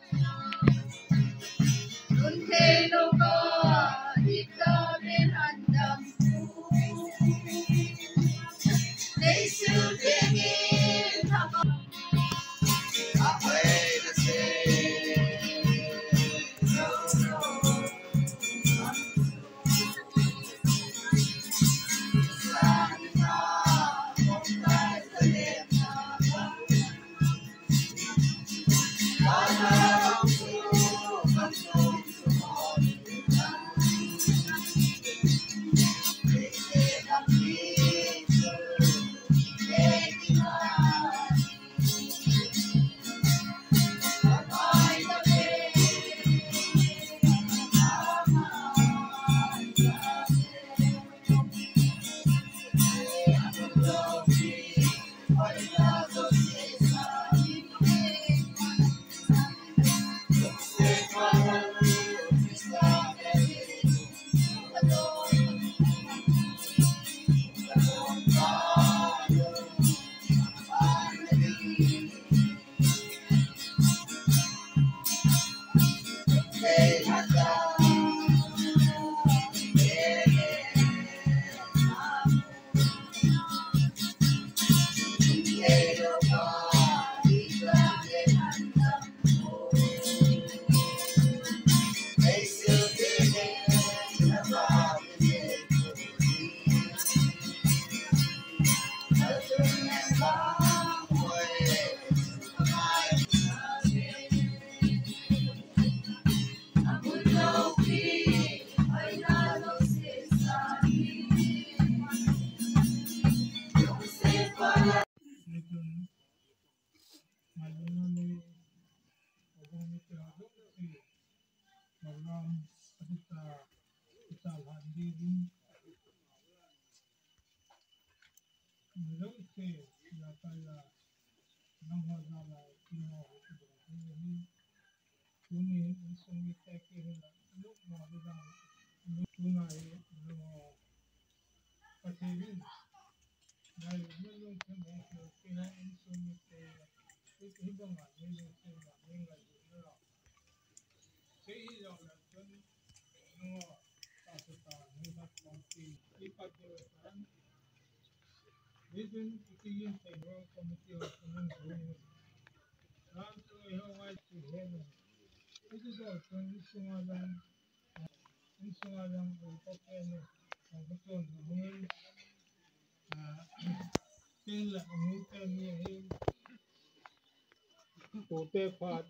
Pote phát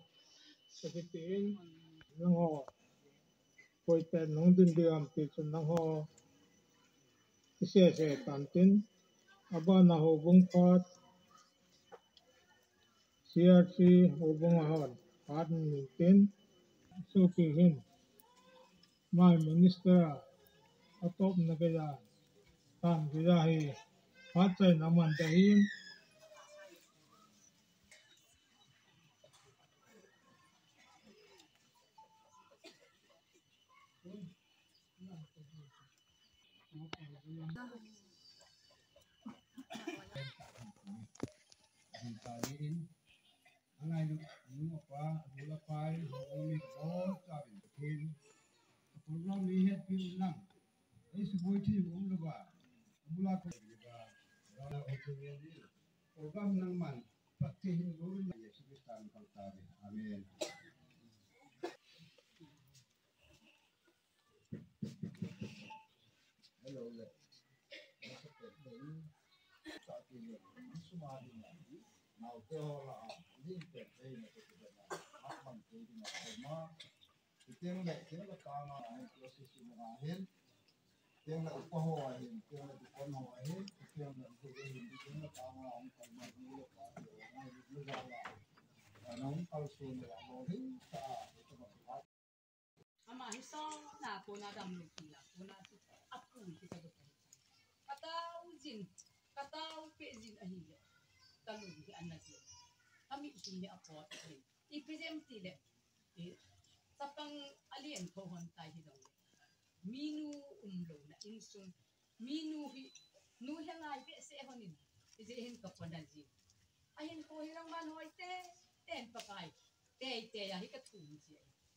cái tiền nang ho koi ten nong din diam ti chun nang ho se tan tin aba na ho bung phát CRC ho bung hon phát min tin so ki hin my minister atop na ka ya tan ki ya hi phát chai naman ta hin angai nu pa bula pai ni ko ta bin program ni het pi lang ai su boi thi um lo ba bula ko ba da o chu ni program nang man pat thi hin go ni su bi tan pal ta bi amen hello le ta ti ni su ma ni nào cho là liên kết đây là cái là mắc bằng cái mà mà tiếng này tiếng là cao mà anh process mà hết tiếng là upa hoa hiện tiếng là con hoa hết tiếng là cái hiện tiếng là cao mà ông còn mà như là cả điều này như là nó cao xuống là nó hết cả cái mà ama hiso na ko na dam lu ki la ko na aku kita do kata ujin kata pe jin ahi le talu di anasi kami sini apa i present le sapang alien ko hon tai hi dong minu umlo na insum minu hi nu helai pe se honin je hin ka podan ji ahin ko hirang man hoite ten pakai Tè ya cái thủ gì.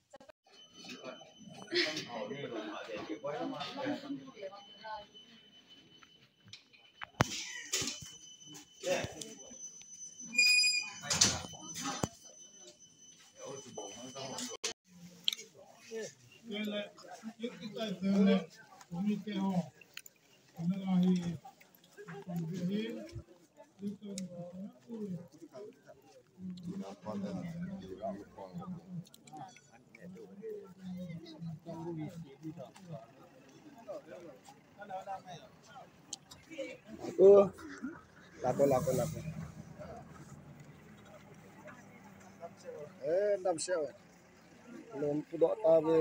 Lapo. Ndam sel. Belum pudok tabe.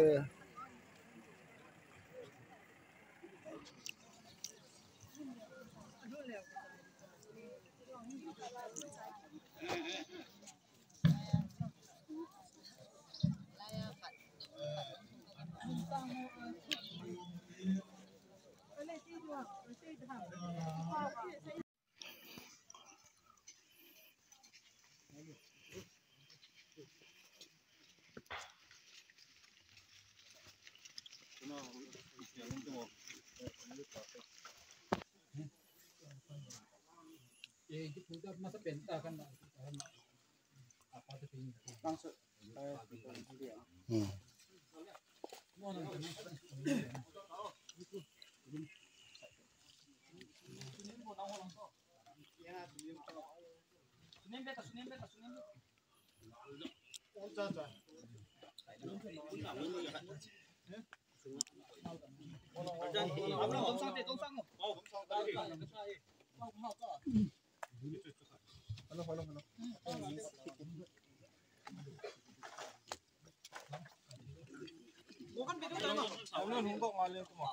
Kita masa benta kan apa tu ini langsung Halo. Bukan video tama. Ano hunggok ngalin ko mo.